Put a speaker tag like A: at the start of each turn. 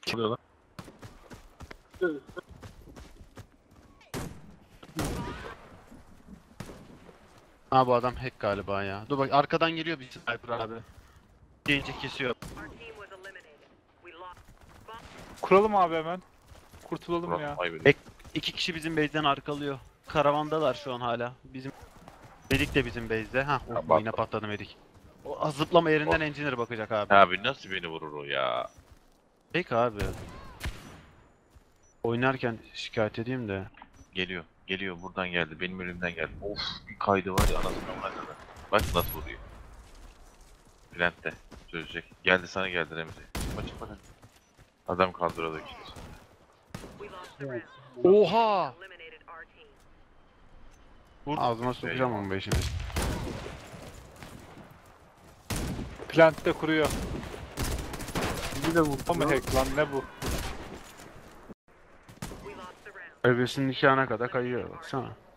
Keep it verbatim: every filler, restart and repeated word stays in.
A: Kim oluyor lan?
B: Ha bu adam hack galiba ya. Dur bak arkadan geliyor bir sniper abi. Gelince kesiyor.
C: Kuralım abi hemen. Kurtulalım
A: Murat
C: ya.
A: kaybediyor.
B: Ek, iki kişi bizim base'den arkalıyor. Karavandalar şu an hala. Bizim Medik de bizim base'de. Ha
A: Ya
B: of,
A: bak-
B: yine patladı Medik. O zıplama yerinden
A: Of.
B: engineer bakacak abi.
A: Abi nasıl beni vurur o ya?
B: Peki abi. Oynarken şikayet edeyim de.
A: Geliyor. Geliyor buradan geldi. Benim önümden geldi. Of bir kaydı var ya anasından kadar. Bak nasıl vuruyor. Plant'te çözecek. Geldi sana geldi Remzi. Çıkma çıkma lan. Adam kaldırıyordu işte.
B: Oha! Ağzıma sokacağım onu be şimdi.
C: Plant'te kuruyor.
B: Bir de bu.
C: O mu hack lan ne bu?
B: Evresinin nikahına kadar kayıyor baksana.